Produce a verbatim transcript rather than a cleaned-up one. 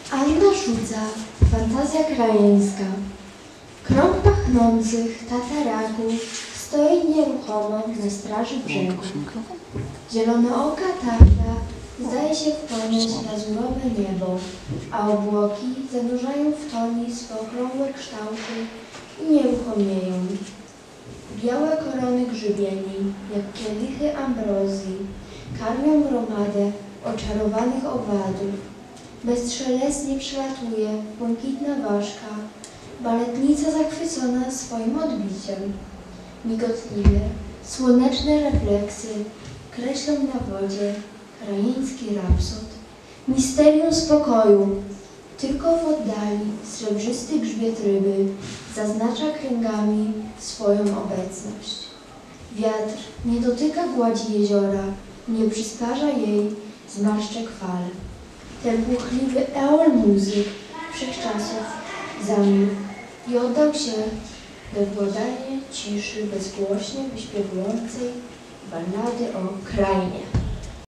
Anna Szudza, fantazja krajeńska. Krąg pachnących tataraków stoi nieruchomo na straży brzegu. Zielonooka tarta zdaje się wpłynąć lazurowe niebo, a obłoki zanurzają w toni swe okrągłe kształty i nieruchomieją. Białe korony grzybieni, jak kielichy ambrozji, karmią gromadę oczarowanych owadów. Bezszelestnie przelatuje błękitna ważka, baletnica zachwycona swoim odbiciem. Migotliwe, słoneczne refleksy kreślą na wodzie krajeński rapsod. Misterium spokoju. Tylko w oddali srebrzysty grzbiet ryby zaznacza kręgami swoją obecność. Wiatr nie dotyka gładzi jeziora, nie przysparza jej zmarszczek fal. Ten buchliwy eol muzyk wszechczasów zamilkł i oddał się we władanie ciszy bezgłośnie wyśpiewującej ballady o krainie.